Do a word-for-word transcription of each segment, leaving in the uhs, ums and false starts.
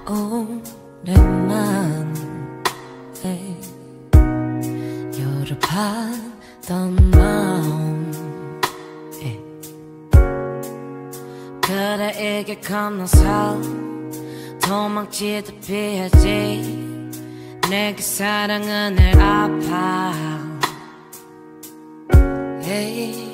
오랜만에 열어봤던 마음 그래 이게 건너서 도망치듯 피하지 내게 사랑은 늘 아파 hey.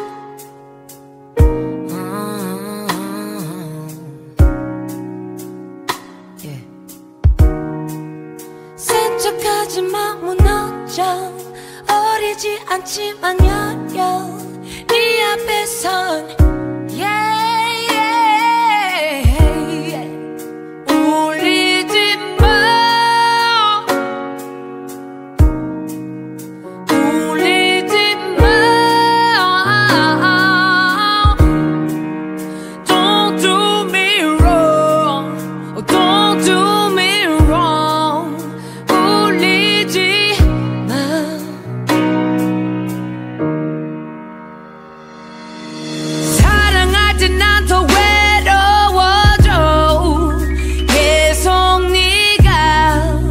하지마 무너져 어리지 않지만 여려 네 앞에선 yeah, yeah. 울리지 마 울리지 마 Don't do me wrong Don't do me wrong 난 더 외로워져 계속 네가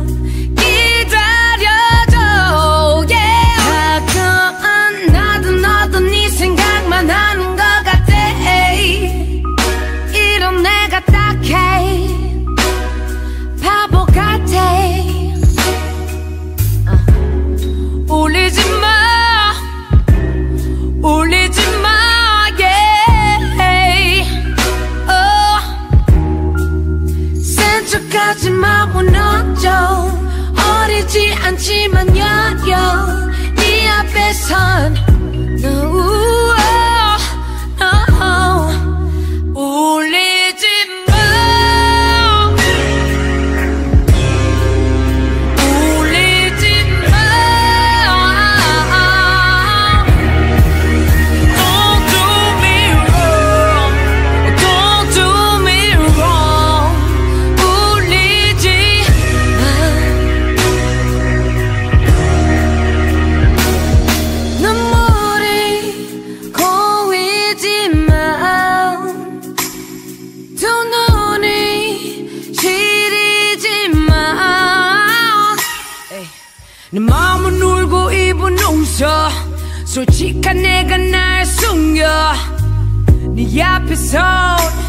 기다려줘 yeah. 가끔은 나도 너도 네 생각만 하는 것 같아 이런 내가 딱해 바보 같아 uh. 울리지 마 울리지 마 하지마 무너져 어리지 않지만 여려 네 앞에선 no, no. 울리지 마 울리지 마 Don't do me wrong Don't do me wrong 내 마음은 울고 입은 웃어 솔직한 내가 날 숨겨 네 앞에서